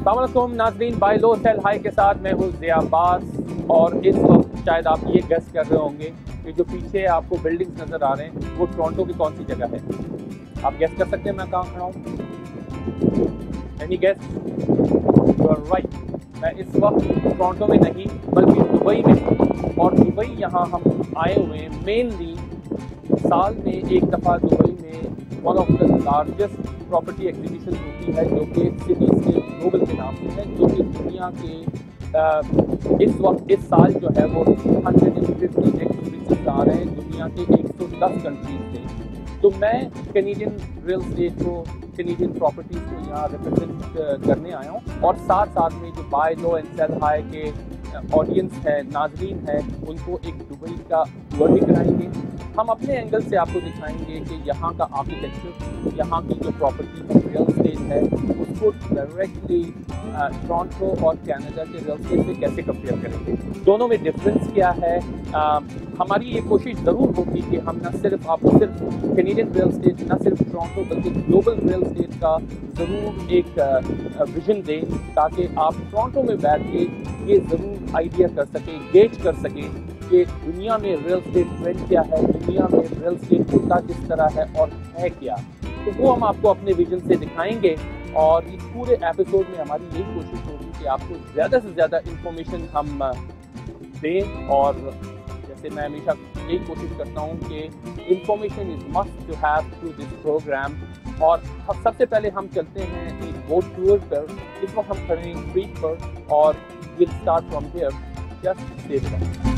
अस्सलाम वालेकुम नाज़रीन, बाय लो सेल हाई के साथ मैं हूँ ज़िया अब्बास। और इस वक्त शायद आप ये गेस कर रहे होंगे कि जो पीछे आपको बिल्डिंग्स नज़र आ रहे हैं वो टोरंटो की कौन सी जगह है। आप गेस कर सकते हैं मैं कहाँ खड़ा हूँ? Any guess? You are right. मैं इस वक्त टोरंटो में नहीं बल्कि दुबई में हूँ। और दुबई यहाँ हम आए हुए हैं मेनली, साल में एक दफ़ा दुबई में one of the largest property exhibition होती है जो कि सिटी स्टेट ग्लोबल के नाम से है, जो कि दुनिया के इस वक्त इस साल जो है वो 150 एग्जीबिशन आ रहे हैं दुनिया के 110 कंट्रीज से। तो मैं कैनेडियन रियल स्टेट को, कैनेडियन प्रॉपर्टीज़ को यहाँ रिप्रेजेंट करने आया हूँ। और साथ साथ में जो buy low and sell high के ऑडियंस है, नाजरीन है, उनको एक दुबई का टूर भी कराएंगे। हम अपने एंगल से आपको दिखाएंगे कि यहाँ का आर्किटेक्चर, यहाँ की जो प्रॉपर्टी है, रियल स्टेट है, उसको डायरेक्टली टोरंटो और कनाडा के रियल स्टेट से कैसे कंपेयर करेंगे, दोनों में डिफरेंस क्या है। हमारी ये कोशिश ज़रूर होगी कि हम न सिर्फ आपको सिर्फ कैनेडियन रियल स्टेट, न सिर्फ टोरंटो बल्कि ग्लोबल रियल स्टेट का ज़रूर एक विजन दें, ताकि आप टोरंटो में बैठ के ये ज़रूर आइडिया कर सकें, गेज कर सकें कि दुनिया में रियल स्टेट ट्रेंड क्या है, दुनिया में रियल स्टेट होता किस तरह है और है क्या। तो वो हम आपको अपने विजन से दिखाएंगे। और इस पूरे एपिसोड में हमारी यही कोशिश होगी कि आपको ज़्यादा से ज़्यादा इंफॉर्मेशन हम दें। और जैसे मैं हमेशा यही कोशिश करता हूँ कि information is must to have through this program. और सबसे पहले हम चलते हैं एक बोट टूर पर। इस वक्त हम खड़े हैं स्ट्रीट पर और will start from here. Just stay with us.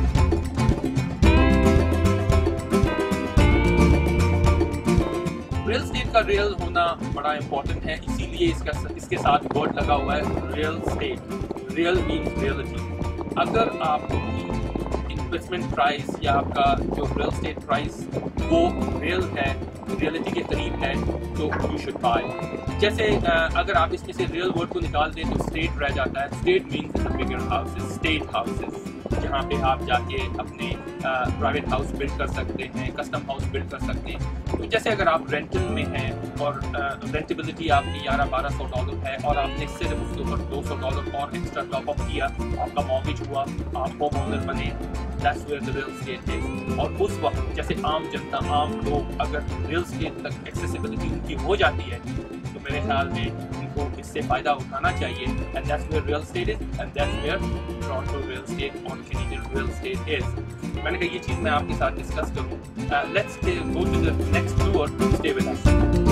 Real estate का रियल होना बड़ा इम्पोर्टेंट है, इसीलिए इसके साथ बोर्ड लगा हुआ है real estate. Real means reality. अगर आपकी इन्वेस्टमेंट प्राइस या आपका जो रियल स्टेट प्राइस वो रियल है, रियलिटी के करीब है, तो यू शुड बाय। जैसे अगर आप इसमें से रियल वर्ड को निकाल दें तो स्टेट रह जाता है। Estate means bigger houses, estate houses, जहाँ पे आप जाके अपने प्राइवेट हाउस बिल्ड कर सकते हैं, कस्टम हाउस बिल्ड कर सकते हैं। तो जैसे अगर आप रेंटल में हैं और रेंटेबिलिटी आपकी $1100-1200 है और आपने सिर्फ उसके ऊपर $200 और एक्स्ट्रा टॉप अप किया, आपका मॉर्गेज हुआ, आप होम ओनर बने, that's where the real estate is. और उस वक्त जैसे आम जनता, आम लोग अगर रियल स्टेट तक एक्सेसिबिलिटी उनकी हो जाती है तो मेरे ख्याल में उनको इससे फ़ायदा उठाना चाहिए। And that's where real estate is, and that's where Toronto real estate और कैनेडियन रियल स्टेट इज। मैंने कहा ये चीज़ मैं आपके साथ डिस्कस करूँ। Let's go to the next tour, stay with us.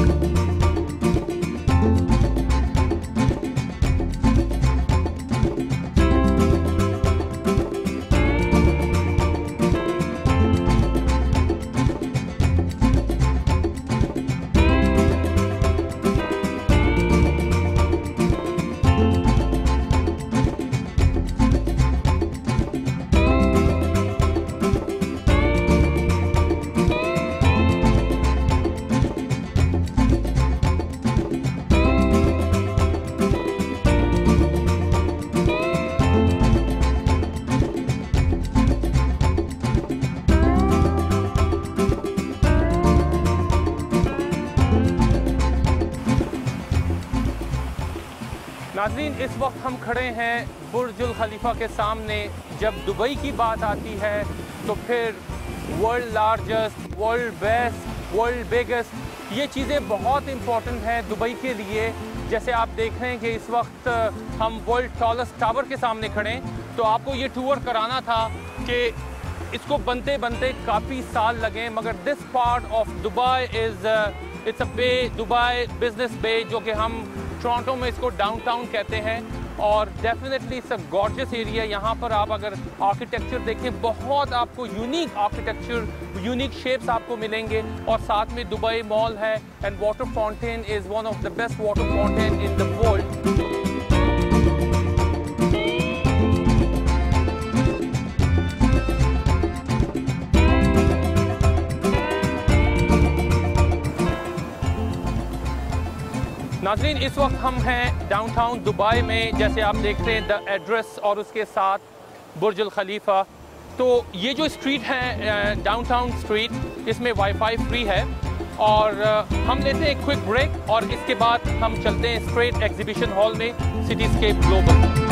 नाज़रीन, इस वक्त हम खड़े हैं बुर्जुल खलीफा के सामने। जब दुबई की बात आती है तो फिर world largest, world best, world biggest, ये चीज़ें बहुत इम्पॉर्टेंट हैं दुबई के लिए। जैसे आप देख रहे हैं कि इस वक्त हम वर्ल्ड टॉलेस्ट टावर के सामने खड़े हैं। तो आपको ये टूर कराना था कि इसको बनते बनते काफ़ी साल लगे, मगर this part of Dubai is it's a bay, Dubai business bay, जो कि हम टोरंटो में इसको डाउनटाउन कहते हैं। और definitely it's a gorgeous area. यहाँ पर आप अगर आर्किटेक्चर देखें, बहुत आपको यूनिक आर्किटेक्चर, यूनिक शेप्स आपको मिलेंगे। और साथ में दुबई मॉल है and water fountain is one of the best water fountain in the world. नाज़रीन, इस वक्त हम हैं डाउनटाउन दुबई में। जैसे आप देख रहे हैं द एड्रेस और उसके साथ बुर्जुल खलीफा। तो ये जो स्ट्रीट है डाउनटाउन स्ट्रीट, इसमें वाईफाई फ्री है। और हम लेते हैं एक क्विक ब्रेक और इसके बाद हम चलते हैं स्ट्रेट एग्जीबिशन हॉल में cityscape global.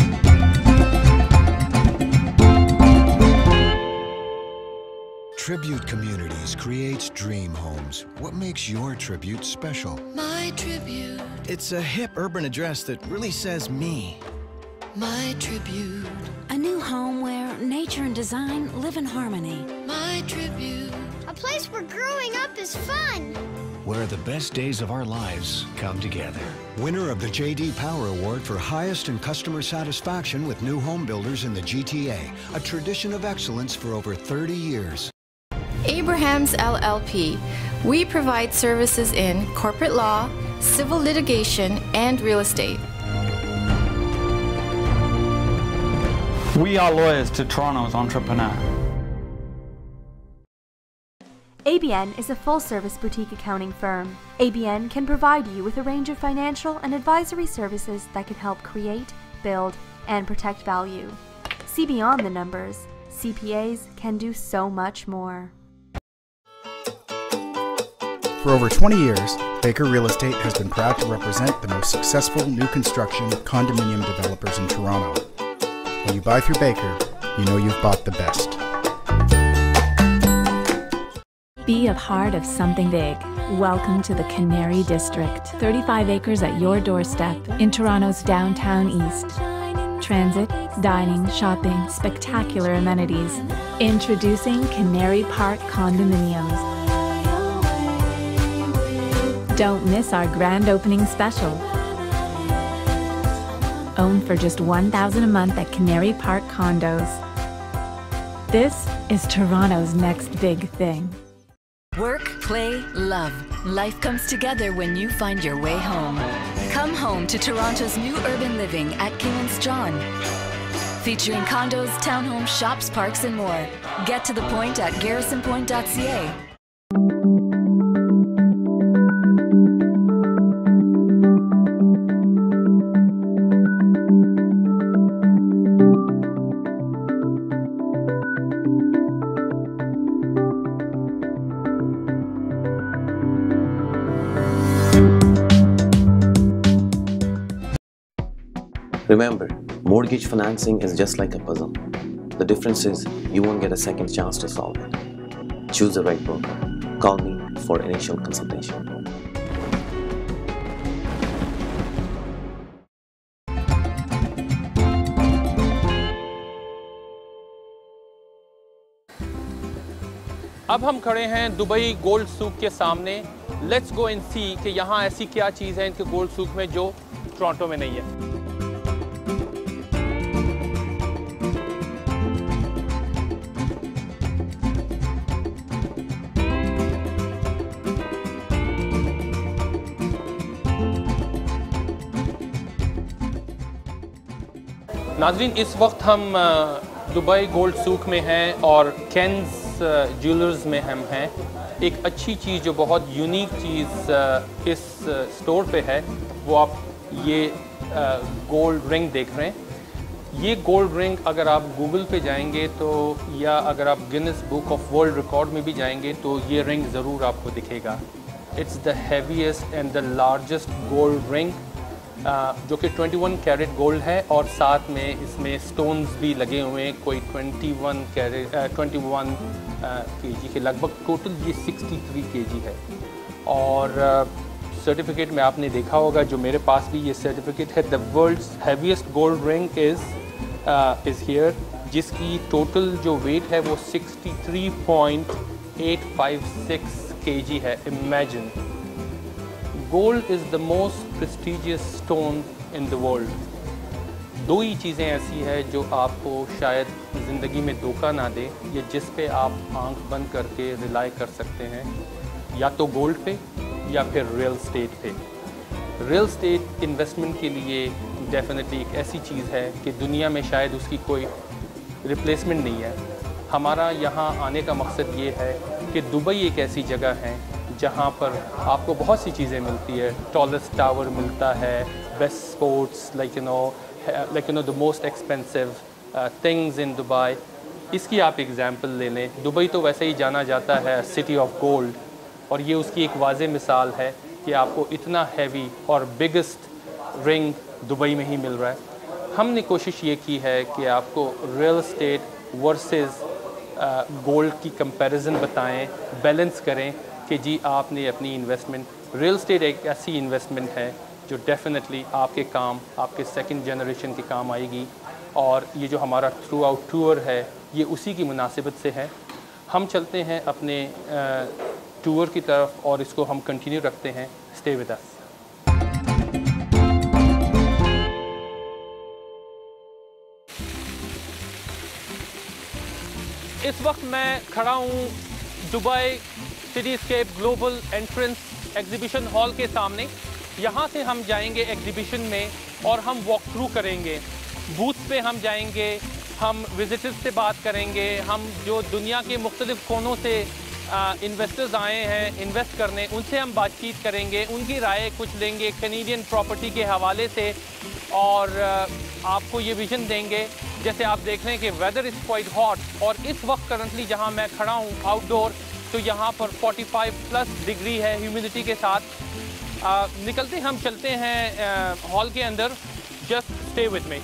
Tribute Communities creates dream homes. What makes your tribute special? My tribute. It's a hip urban address that really says me. My tribute. A new home where nature and design live in harmony. My tribute. A place where growing up is fun. Where the best days of our lives come together. Winner of the J.D. Power Award for highest in customer satisfaction with new home builders in the GTA. A tradition of excellence for over 30 years. Abrahams LLP. We provide services in corporate law, civil litigation, and real estate. We are lawyers to Toronto's entrepreneur. ABN is a full-service boutique accounting firm. ABN can provide you with a range of financial and advisory services that can help create, build, and protect value. See beyond the numbers. CPAs can do so much more. For over 20 years, Baker Real Estate has been proud to represent the most successful new construction condominium developers in Toronto. When you buy through Baker, you know you've bought the best. Be a part of something big. Welcome to the Canary District. 35 acres at your doorstep in Toronto's downtown east. Transit, dining, shopping, spectacular amenities. Introducing Canary Park Condominiums. Don't miss our grand opening special. Own for just $1,000 a month at Canary Park Condos. This is Toronto's next big thing. Work, play, love. Life comes together when you find your way home. Come home to Toronto's new urban living at King's John. Featuring condos, townhomes, shops, parks, and more. Get to the point at garrisonpoint.ca. Remember, mortgage financing is just like a puzzle. The difference is you won't get a second chance to solve it. Choose the right broker. Call me for initial consultation. अब हम खड़े हैं Dubai gold सूक के सामने। Let's go and सी कि यहाँ ऐसी क्या चीज़ है इनके गोल्ड सूक में जो टोरंटो में नहीं है। नाज़रीन, इस वक्त हम दुबई गोल्ड सूक में हैं और केन्स ज्वेलर्स में हम हैं। एक अच्छी चीज़ जो बहुत यूनिक चीज़ इस स्टोर पे है वो आप ये गोल्ड रिंग देख रहे हैं। ये गोल्ड रिंग अगर आप गूगल पे जाएंगे तो या अगर आप Guinness book of world record में भी जाएंगे तो ये रिंग ज़रूर आपको दिखेगा। It's the heaviest and the largest gold ring जो कि 21 कैरेट गोल्ड है और साथ में इसमें स्टोन्स भी लगे हुए हैं। कोई 21 केजी के लगभग, टोटल ये 63 केजी है। और सर्टिफिकेट में आपने देखा होगा, जो मेरे पास भी ये सर्टिफिकेट है, the world's heaviest gold ring is here, जिसकी टोटल जो वेट है वो 63.856 केजी है। Imagine, gold is the most prestigious stone in the world. दो ही चीज़ें ऐसी है जो आपको शायद ज़िंदगी में धोखा ना दे, या जिस पे आप आंख बंद करके रिलाई कर सकते हैं, या तो गोल्ड पे या फिर रियल स्टेट पे। रियल स्टेट इन्वेस्टमेंट के लिए डेफिनेटली एक ऐसी चीज़ है कि दुनिया में शायद उसकी कोई रिप्लेसमेंट नहीं है। हमारा यहाँ आने का मकसद ये है कि दुबई एक ऐसी जगह है जहाँ पर आपको बहुत सी चीज़ें मिलती है। टॉलेस्ट टावर मिलता है, best sports, like you know the most expensive things in Dubai. इसकी आप एग्जांपल ले लें, दुबई तो वैसे ही जाना जाता है सिटी ऑफ गोल्ड, और ये उसकी एक वाज़े मिसाल है कि आपको इतना हैवी और बिगेस्ट रिंग दुबई में ही मिल रहा है। हमने कोशिश ये की है कि आपको रियल एस्टेट वर्सेस गोल्ड की कंपैरिजन बताएं, बैलेंस करें कि जी आपने अपनी इन्वेस्टमेंट, रियल एस्टेट एक ऐसी इन्वेस्टमेंट है जो डेफिनेटली आपके काम, आपके सेकंड जनरेशन के काम आएगी। और ये जो हमारा थ्रू आउट टूर है ये उसी की मुनासिबत से है। हम चलते हैं अपने टूर की तरफ और इसको हम कंटिन्यू रखते हैं। Stay with us. इस वक्त मैं खड़ा हूँ Dubai cityscape global entrance exhibition hall के सामने। यहाँ से हम जाएंगे एग्जीबिशन में और हम वॉक थ्रू करेंगे, बूथ पे हम जाएंगे, हम विजिटर्स से बात करेंगे, हम जो दुनिया के मुख्तलिफ कोनों से इन्वेस्टर्स आए हैं इन्वेस्ट करने, उनसे हम बातचीत करेंगे, उनकी राय कुछ लेंगे कैनेडियन प्रॉपर्टी के हवाले से और आपको ये विजन देंगे। जैसे आप देख रहे हैं कि वेदर इज़ क्वाइट हॉट और इस वक्त करंटली जहाँ मैं खड़ा हूँ आउटडोर, तो यहाँ पर 45+ डिग्री है ह्यूमिडिटी के साथ। निकलते हम चलते हैं हॉल के अंदर। Just stay with me.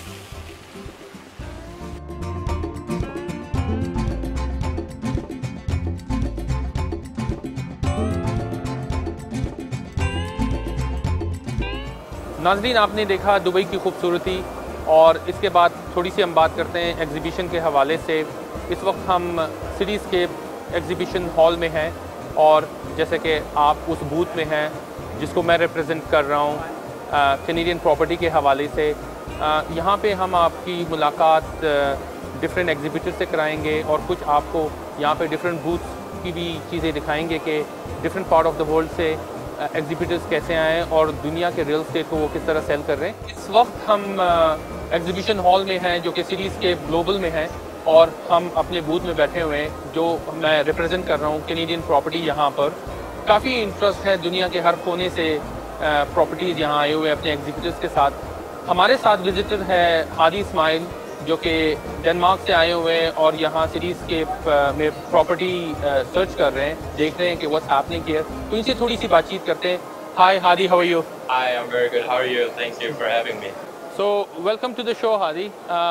नाज़रीन, आपने देखा दुबई की खूबसूरती और इसके बाद थोड़ी सी हम बात करते हैं एग्जीबिशन के हवाले से। इस वक्त हम सिटीस्केप एग्जीबिशन हॉल में हैं और जैसे कि आप उस बूथ में हैं जिसको मैं रिप्रेजेंट कर रहा हूँ कैनेडियन प्रॉपर्टी के हवाले से। यहाँ पे हम आपकी मुलाकात डिफरेंट एग्जीबिटर से कराएंगे और कुछ आपको यहाँ पे डिफरेंट बूथ्स की भी चीज़ें दिखाएंगे कि different part of the world से एग्जीबिटर्स कैसे आए और दुनिया के रियल एस्टेट को वो किस तरह सेल कर रहे हैं। इस वक्त हम एग्जीबिशन हॉल में हैं जो कि सिटीस्केप ग्लोबल में है और हम अपने बूथ में बैठे हुए हैं जो मैं रिप्रेजेंट कर रहा हूँ कैनेडियन प्रॉपर्टी। यहाँ पर काफ़ी इंटरेस्ट है, दुनिया के हर कोने से प्रॉपर्टीज़ यहाँ आए हुए अपने एग्जीबिटर्स के साथ। हमारे साथ विजिटर है हादी इस्माइल जो कि डेनमार्क से आए हुए हैं और यहाँ सिटीस्केप में प्रॉपर्टी सर्च कर रहे हैं, देख रहे हैं कि व्हाट्स हैपनिंग हियर। तो इनसे थोड़ी सी बातचीत करते हैं। Hi Hadi, how are you? Hi, I'm very good. How are you? Thank you for having me. So welcome to the show, Hadi.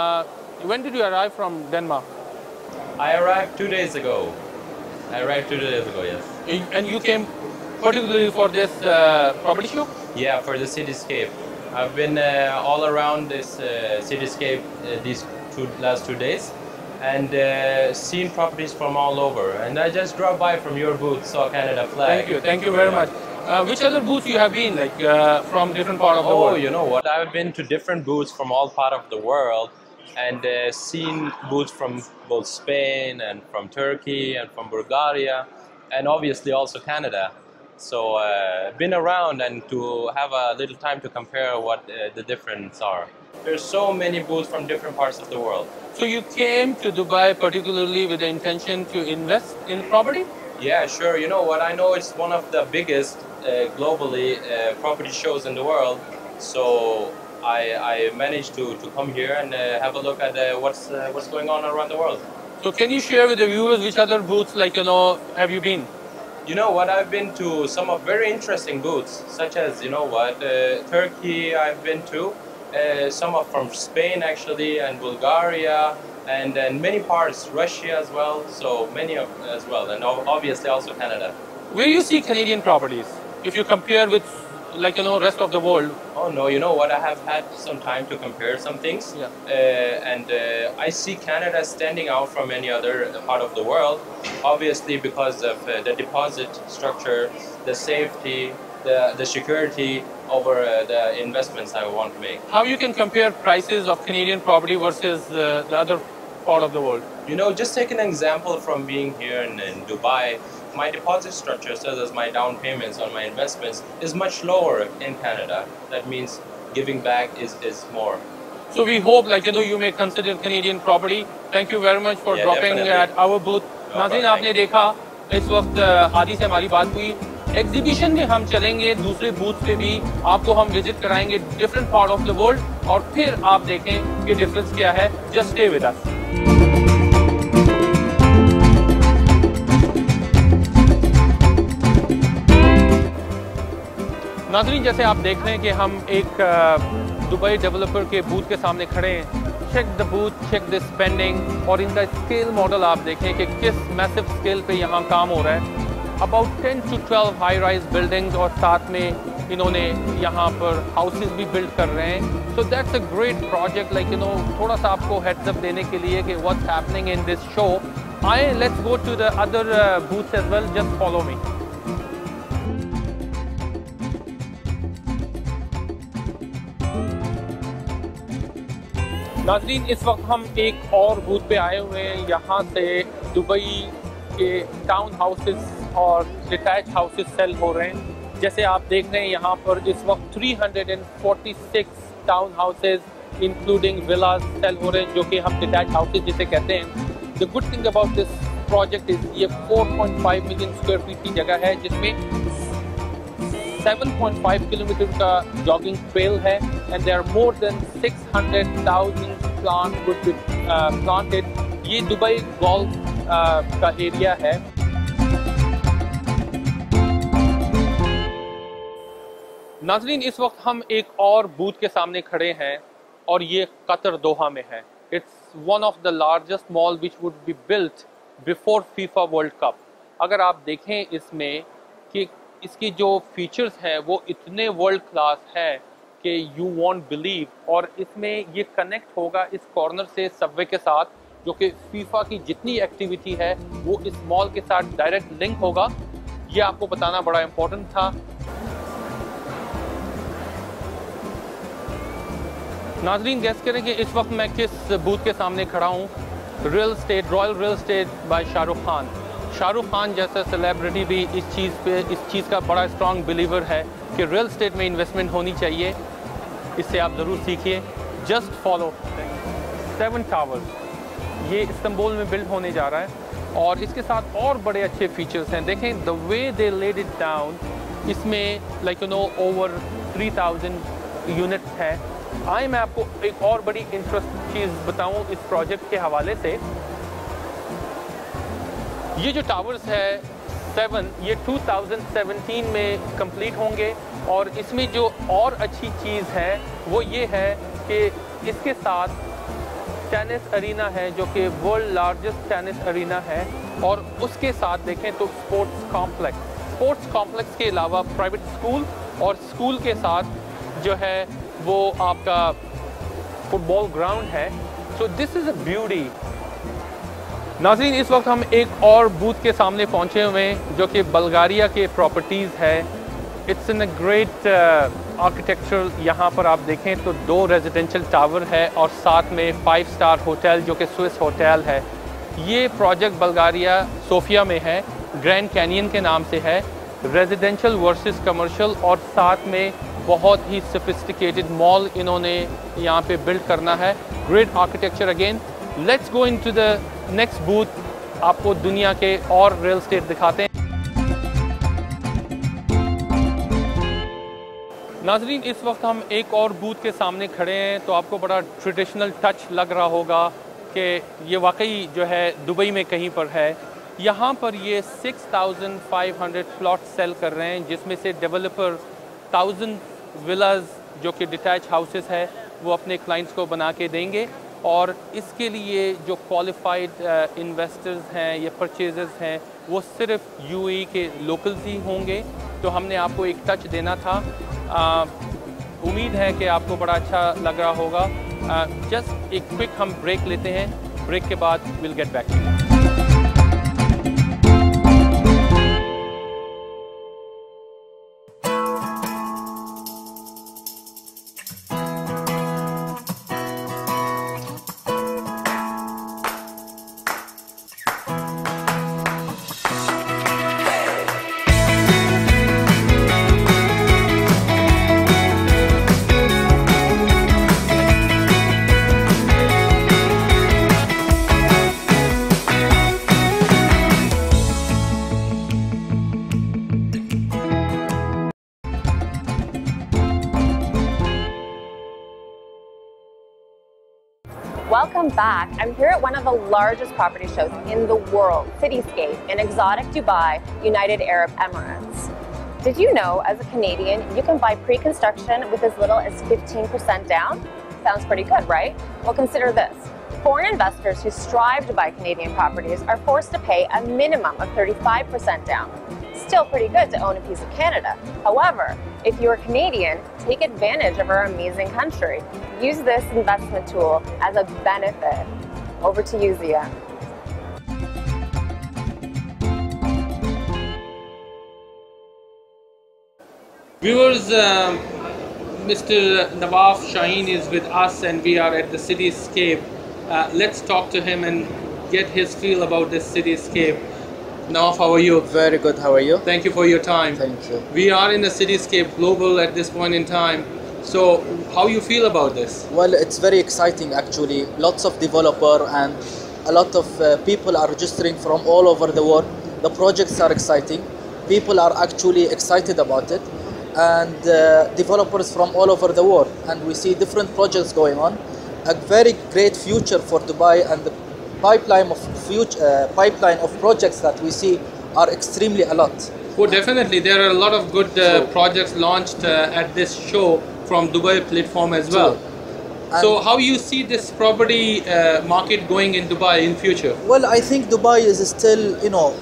When did you arrive from Denmark? I arrived 2 days ago. I arrived 2 days ago, yes. And you came particularly for this property show? Yeah, for the cityscape. I've been all around this cityscape these last 2 days and seen properties from all over. And I just drove by from your booth, saw Canada flag. Thank you very much. Which other booths you have been, like from different part of the world? Oh, you know what? I've been to different booths from all part of the world and seen booths from both Spain and from Turkey and from Bulgaria and obviously also Canada. So been around and to have a little time to compare what the difference are. There's so many booths from different parts of the world. So you came to Dubai particularly with the intention to invest in property? Yeah, sure. You know what? I know it's one of the biggest globally property shows in the world. So I managed to come here and have a look at what's going on around the world. So can you share with the viewers which other booths, like, have you been? You know what? I've been to some of very interesting booths, such as, Turkey I've been to, some are from Spain actually, and Bulgaria, and many parts, Russia as well, so many of as well, and obviously also Canada. Where you see Canadian properties, if you compare with, rest of the world? Oh no, you know what? I have had some time to compare some things, and I see Canada standing out from any other part of the world, obviously because of the deposit structure, the safety, the security over the investments I want to make. How you can compare prices of Canadian property versus the other part of the world? You know, just take an example from being here in Dubai. My deposit structure, such as my down payments on my investments, is much lower in Canada. That means giving back is more. So we hope, you may consider Canadian property. Thank you very much for dropping at our booth. नाज़रीन, आपने देखा इस वक्त हादी से हमारी बात हुई। Exhibition में हम चलेंगे, दूसरे बूथ पे भी आपको हम विजिट कराएंगे different part of the world और फिर आप देखें कि डिफरेंस क्या है। Just stay with us. नाज़रीन, जैसे आप देख रहे हैं कि हम एक दुबई डेवलपर के बूथ के सामने खड़े हैं। Check the booth, check the spending और इनका स्केल मॉडल आप देखें कि किस मैसिव स्केल पे यहाँ काम हो रहा है। About 10 to 12 high rise buildings और साथ में इन्होंने यहाँ पर हाउसेस भी बिल्ड कर रहे हैं। So that's a great project, like थोड़ा सा आपको हेड्स अप देने के लिए कि what's happening in this show. आए, let's go to the other booths as well, just follow me. नाज़रीन, इस वक्त हम एक और बूथ पे आए हुए हैं। यहाँ से दुबई के टाउन हाउसेस और डिटैच हाउसेस सेल हो रहे हैं। जैसे आप देख रहे हैं यहाँ पर इस वक्त 346 town houses including villas sale हो रहे हैं, जो कि हम डिटैच हाउसेस जिसे कहते हैं। The good thing about this project is ये 4.5 मिलियन स्क्वायर फीट की जगह है, जिसमें 7.5 किलोमीटर का जॉगिंग ट्रेल है and there are more than 600,000 plant would be planted. ये दुबई गोल्फ का एरिया है। नाज़रीन, इस वक्त हम एक और बूथ के सामने खड़े हैं और ये कतर दोहा में है। It's one of the largest mall which would be built before FIFA world cup. अगर आप देखें इसमें कि इसकी जो फीचर्स हैं वो इतने वर्ल्ड क्लास है कि यू वॉन्ट बिलीव। और इसमें ये कनेक्ट होगा इस कॉर्नर से सबवे के साथ, जो कि फीफा की जितनी एक्टिविटी है वो इस मॉल के साथ डायरेक्ट लिंक होगा। ये आपको बताना बड़ा इम्पोर्टेंट था। नाज़रीन, गैस करें कि इस वक्त मैं किस बूथ के सामने खड़ा हूँ। Royal real estate by Shahrukh Khan. Shahrukh Khan जैसा सेलिब्रिटी भी इस चीज़ का बड़ा स्ट्रॉन्ग बिलीवर है कि रियल एस्टेट में इन्वेस्टमेंट होनी चाहिए। इससे आप ज़रूर सीखिए। जस्ट फॉलो 7 टावर्स, ये इस्तांबुल में बिल्ड होने जा रहा है और इसके साथ और बड़े अच्छे फीचर्स हैं। देखें the way they laid it down, इसमें लाइक ओवर 3000 यूनिट्स है। आए, मैं आपको एक और बड़ी इंटरेस्टिंग चीज़ बताऊं इस प्रोजेक्ट के हवाले से। ये जो टावर्स है 7, ये 2017 में कंप्लीट होंगे और इसमें जो और अच्छी चीज़ है वो ये है कि इसके साथ टेनिस अरीना है, जो कि वर्ल्ड लार्जेस्ट टेनिस अरीना है। और उसके साथ देखें तो स्पोर्ट्स कॉम्प्लेक्स के अलावा प्राइवेट स्कूल और स्कूल के साथ जो है वो आपका फुटबॉल ग्राउंड है। So this is a beauty. नाज़रीन, इस वक्त हम एक और बूथ के सामने पहुंचे हुए हैं जो कि बल्गारिया के प्रॉपर्टीज़ है। It's in a great architecture. यहाँ पर आप देखें तो 2 रेजिडेंशियल टावर है और साथ में 5 स्टार होटल जो कि स्विस होटल है। ये प्रोजेक्ट बल्गारिया सोफिया में है, ग्रैंड कैनियन के नाम से है। रेजिडेंशियल वर्सेस कमर्शियल और साथ में बहुत ही सोफिस्टिकेटेड मॉल इन्होंने यहाँ पे बिल्ड करना है। Great architecture again. Let's go into the next booth, आपको दुनिया के और रियल एस्टेट दिखाते हैं। नाज़रीन, इस वक्त हम एक और बूथ के सामने खड़े हैं तो आपको बड़ा ट्रेडिशनल टच लग रहा होगा कि ये वाकई जो है दुबई में कहीं पर है। यहाँ पर ये 6500 प्लॉट सेल कर रहे हैं, जिसमें से डेवलपर 1000 विलाज जो कि डिटैच हाउसेस है वो अपने क्लाइंट्स को बना के देंगे। और इसके लिए जो क्वालिफाइड इन्वेस्टर्स हैं या परचेजर्स हैं वो सिर्फ यूएई के लोकल्स ही होंगे। तो हमने आपको एक टच देना था। उम्मीद है कि आपको बड़ा अच्छा लग रहा होगा। जस्ट एक क्विक हम ब्रेक लेते हैं। ब्रेक के बाद will get back to you. Welcome back. I'm here at one of the largest property shows in the world, Cityscape in exotic Dubai, United Arab Emirates. Did you know, as a Canadian, you can buy pre-construction with as little as 15% down? Sounds pretty good, right? Well, consider this. Foreign investors who strive to buy Canadian properties are forced to pay a minimum of 35% down. Still pretty good to own a piece of Canada. However, if you're Canadian, take advantage of our amazing country. Use this investment tool as a benefit. Over to you, Zia. Viewers, Mr. Nawaf Shaheen is with us and we are at the cityscape. Let's talk to him and get his feel about this cityscape. Nawaf, how are you? Very good, how are you? Thank you for your time. Thank you. We are in the cityscape global at this point in time. So, how you feel about this? Well, it's very exciting actually. Lots of developer and a lot of people are registering from all over the world. The projects are exciting. People are actually excited about it. And developers from all over the world, and we see different projects going on. A very great future for Dubai, and the pipeline of projects that we see are extremely a lot. Oh, definitely, there are a lot of good projects launched at this show from Dubai platform as well. So, how you see this property market going in Dubai in future? Well, I think Dubai is still,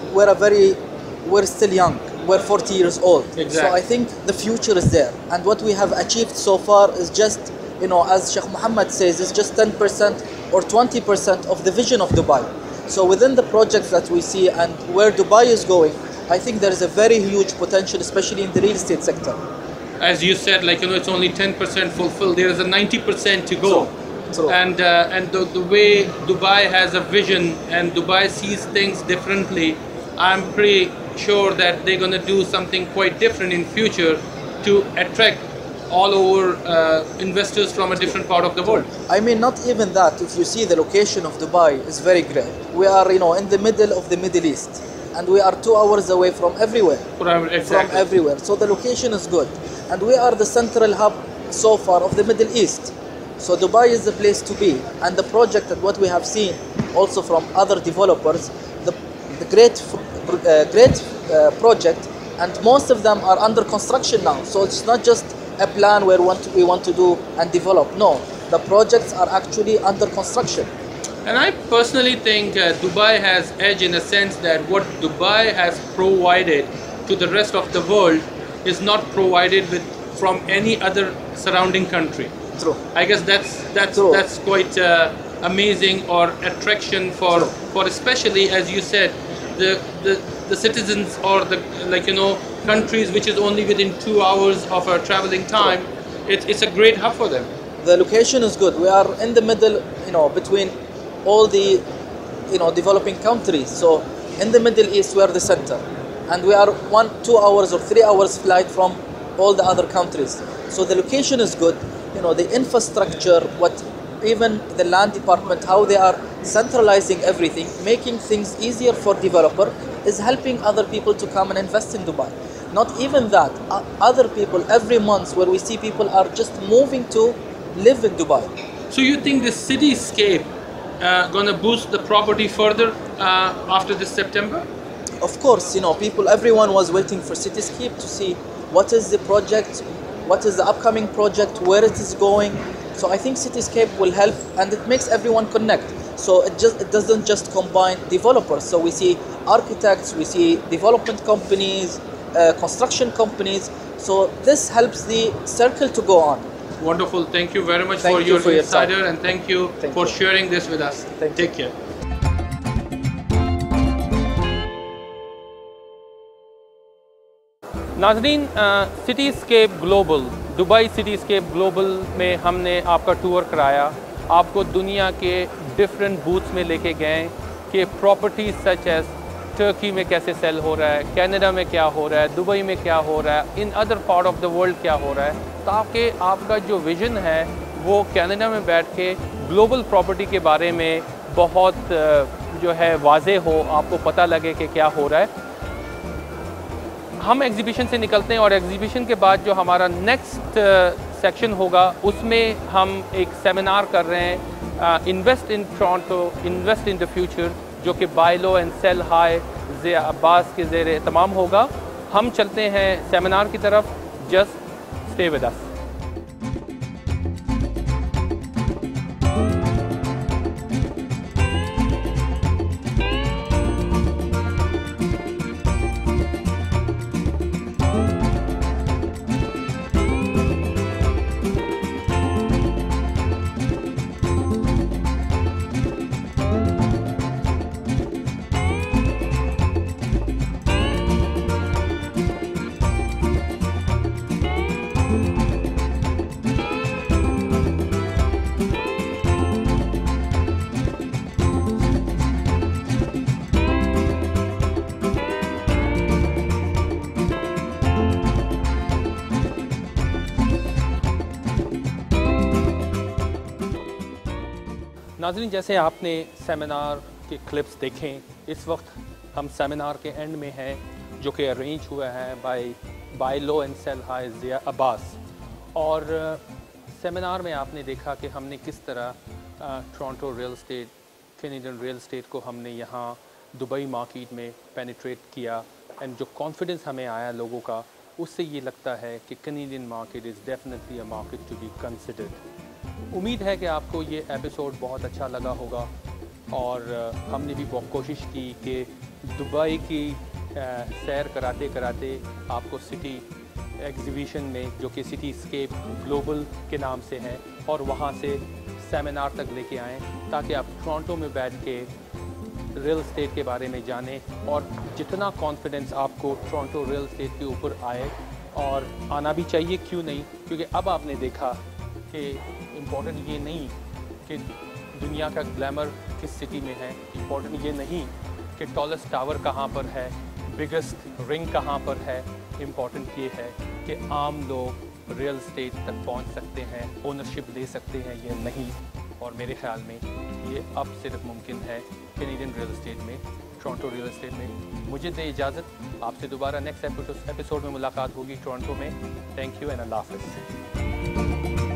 we're still young. We're 40 years old. Exactly. So I think the future is there. And what we have achieved so far is just, as Sheikh Mohammed says, it's just 10% or 20% of the vision of Dubai. So within the projects that we see and where Dubai is going, I think there is a very huge potential, especially in the real estate sector. As you said, it's only 10% fulfilled. There is a 90% to go. True. And the way Dubai has a vision and Dubai sees things differently, I'm pretty sure that they're going to do something quite different in future to attract all over investors from a different part of the world. I mean, not even that. If you see the location of Dubai is very great. We are, in the middle of the Middle East, and we are 2 hours away from everywhere. Exactly. From everywhere. So the location is good, and we are the central hub so far of the Middle East. So Dubai is the place to be, and the project that what we have seen also from other developers, the great project, and most of them are under construction now. So it's not just a plan where we want to do and develop. No, the projects are actually under construction. And I personally think Dubai has edge in a sense that what Dubai has provided to the rest of the world is not provided from any other surrounding country. True. I guess that's quite amazing or attraction for especially, as you said, the citizens or the countries which is only within 2 hours of a traveling time. It's a great hub for them. The location is good. We are in the middle, between all the developing countries. So in the Middle East we are the center, and we are 2 hours or 3 hours flight from all the other countries. So the location is good. The infrastructure, even the land department, how they are centralizing everything, making things easier for developer, is helping other people to come and invest in Dubai. Not even that, other people every month where we see people are just moving to live in Dubai. So you think the cityscape gonna boost the property further after this September? Of course, everyone was waiting for cityscape to see what is the project, what is the upcoming project, where it is going. So I think cityscape will help, and it makes everyone connect. So it doesn't just combine developers. So we see architects, we see development companies, construction companies. So this helps the circle to go on. Wonderful. Thank you very much for your insider, and thank you for sharing this with us. Take care. नाज़रीन, cityscape global, Dubai cityscape global में हमने आपका tour कराया, आपको दुनिया के different booths में लेके गए कि प्रॉपर्टी सच एज टर्की में कैसे सेल हो रहा है, कनाडा में क्या हो रहा है, दुबई में क्या हो रहा है, in other part of the world क्या हो रहा है, ताकि आपका जो विज़न है वो कनाडा में बैठ के ग्लोबल प्रॉपर्टी के बारे में बहुत जो है वाज़े हो, आपको पता लगे कि क्या हो रहा है। हम एग्ज़िबिशन से निकलते हैं और एग्ज़िबिशन के बाद जो हमारा नेक्स्ट सेक्शन होगा उसमें हम एक सेमिनार कर रहे हैं, invest in Toronto, invest in the future, जो कि buy low and sell high Zia Abbas के ज़ेरे तमाम होगा। हम चलते हैं सेमिनार की तरफ। Just stay with us. नाज़रीन, जैसे आपने सेमिनार के क्लिप्स देखें, इस वक्त हम सेमिनार के एंड में हैं, जो कि अरेंज हुआ है buy low and sell high Zia Abbas. और सेमिनार में आपने देखा कि हमने किस तरह Toronto real estate, Canadian real estate को हमने यहाँ दुबई मार्केट में पेनिट्रेट किया। एंड जो कॉन्फिडेंस हमें आया लोगों का, उससे ये लगता है कि Canadian market is definitely a market to be considered. उम्मीद है कि आपको ये एपिसोड बहुत अच्छा लगा होगा और हमने भी बहुत कोशिश की कि दुबई की सैर कराते कराते आपको सिटी एग्जीबिशन में, जो कि सिटी स्केप ग्लोबल के नाम से है, और वहाँ से सेमिनार तक लेके आएँ, ताकि आप टोरंटो में बैठ के रियल एस्टेट के बारे में जानें और जितना कॉन्फिडेंस आपको टोरंटो रियल एस्टेट के ऊपर आए, और आना भी चाहिए, क्यों नहीं, क्योंकि अब आपने देखा कि इम्पोर्टेंट ये नहीं कि दुनिया का ग्लैमर किस सिटी में है, इम्पोर्टेंट ये नहीं कि टॉलेस्ट टावर कहाँ पर है, बिगेस्ट रिंग कहाँ पर है। इम्पोर्टेंट ये है कि आम लोग रियल एस्टेट तक पहुँच सकते हैं, ओनरशिप ले सकते हैं, ये नहीं। और मेरे ख्याल में ये अब सिर्फ मुमकिन है कैनेडियन रियल एस्टेट में, टोरंटो रियल एस्टेट में। मुझे दे इजाज़त, आपसे दोबारा नेक्स्ट एपिसोड में मुलाकात होगी टोरंटो में। थैंक यू एंड अल्लाह हाफ़िज़।